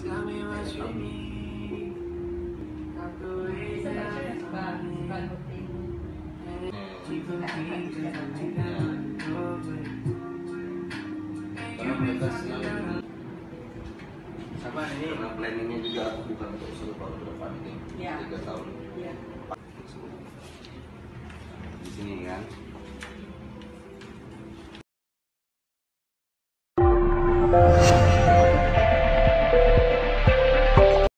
Sama ini karena planningnya juga aku bukan untuk solo baru depan ini 3 tahun. Iya. Di sini kan.